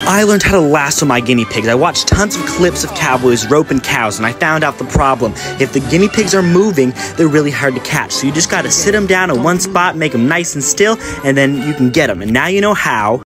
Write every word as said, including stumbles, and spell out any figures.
I learned how to lasso my guinea pigs. I watched tons of clips of cowboys roping cows, and I found out the problem. If the guinea pigs are moving, they're really hard to catch. So you just gotta sit them down in one spot, make them nice and still, and then you can get them. And now you know how.